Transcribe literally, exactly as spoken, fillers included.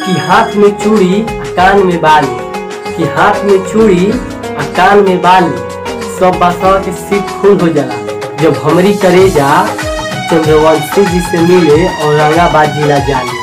कि हाथ में चूड़ी कान में बाली, कि हाथ में चूड़ी आ कान में बाली, सब बासवा के सीख खून हो जाला जब हमरी करेजा चंद्रवंशी जी से मिले औरंगाबाद जिला जाली।